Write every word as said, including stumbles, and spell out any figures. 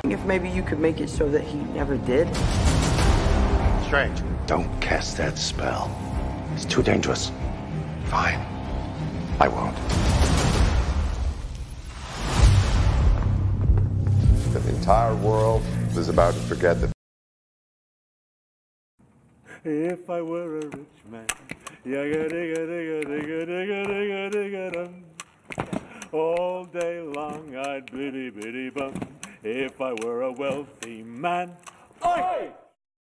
if maybe you could make it so that he never did. Strange. Don't cast that spell. It's too dangerous. Fine. I won't. The entire world is about to forget that. If I were a rich man, yaga-digga-digga-digga-digga-digga-digga-dum. All day long I'd biddy-biddy-bum. If I were a wealthy man, oi!